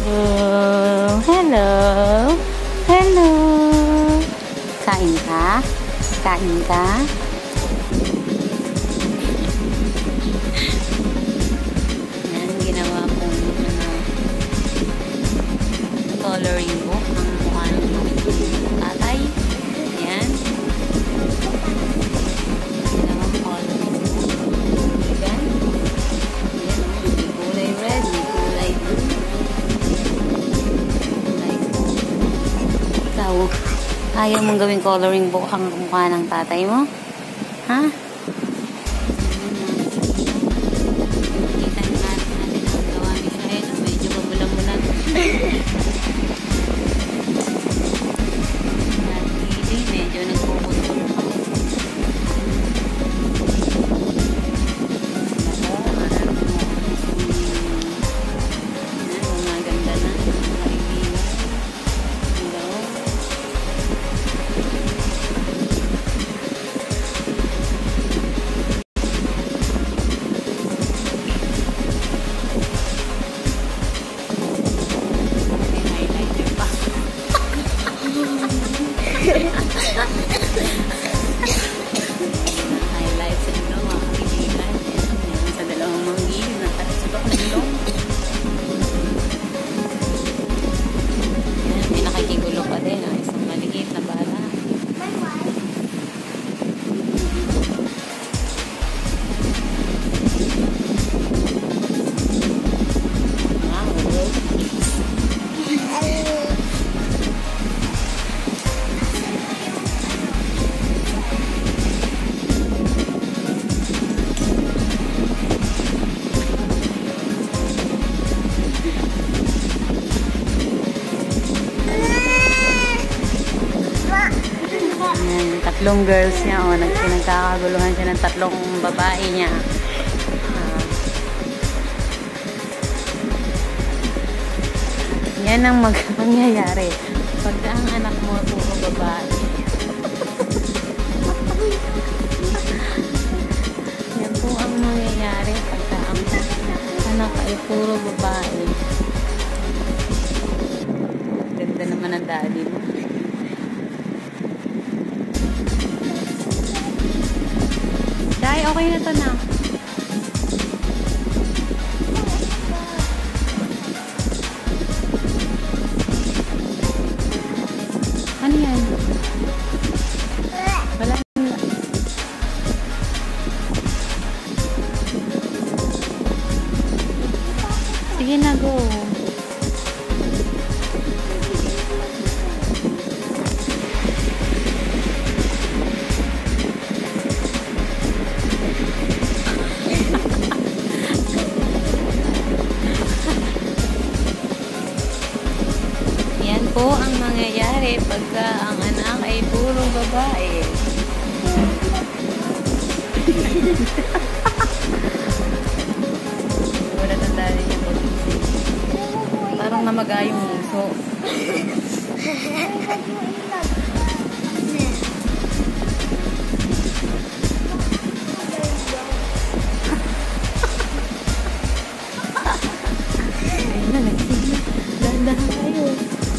Hello. Hello. Kain ka? Kain ka? Yan, ginawa kong coloring book ang mukha ng tatay. Yan. Ginawang coloring book. Yan. Yan. May kulay red, may kulay blue. Ikaw, ayaw mong gawing coloring book ang mukha ng tatay mo? Ha? Kita natin ang gawa ni Shahel. Medyo mabulang-bulang. Medyo nagpuputol pa. Maganda na. Highlights sa ilo, mga kaibigan. Yan, sa dalawang manggil, nakatsubak na ilo. Yan, may nakikigulo pa din. Isang maliit na bala. Yan, tatlong girls niya, nagkakaguluhan siya ng tatlong babae niya. Yan ang mangyayari pagka ang anak mo puro babae. Yan po ang mangyayari pagka ang anak ay puro babae. Ganda naman ang daddy mo. Day, okay na to na. Ano yan? Wala na. Sige na, go. Yan po ang mangyayari pagka ang anak ay puro babae. Wala tandaan niya po. Parang namagayong muso. Dahan tayo.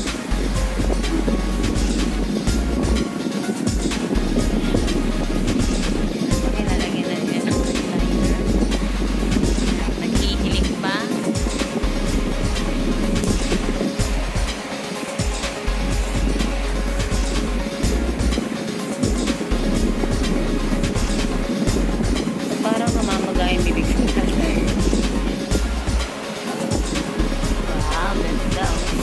Naghihilig pa. Parang namamagay yung bibig ko. Wow, ganda.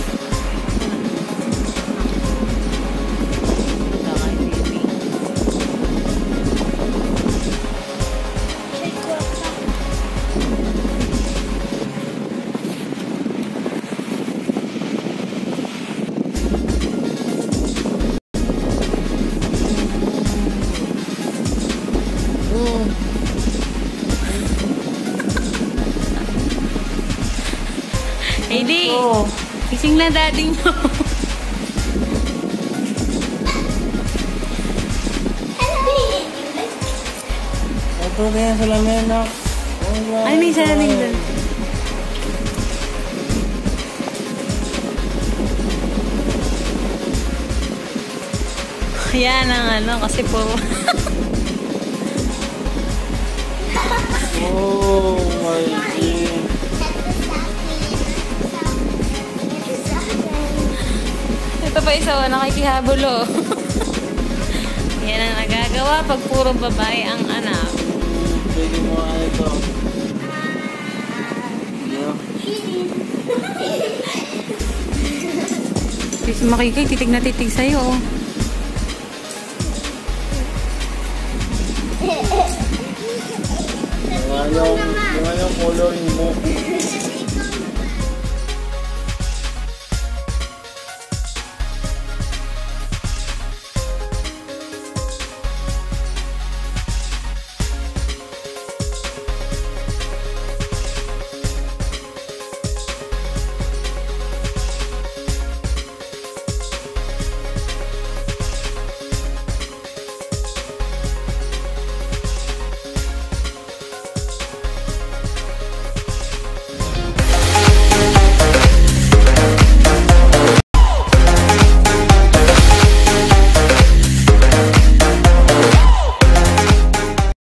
Hailey, gising na daddy mo. Ito din sa lamin, no? Ay, may salamin doon. Yan ang ano, kasi puro... Oh my God. Ito pa isa, nakikihabol oh. Yan ang nagagawa pag puro babae ang anak. Pwede mo ano ito. Si Makikay, titig na titig sa'yo oh. Yung ano coloring book.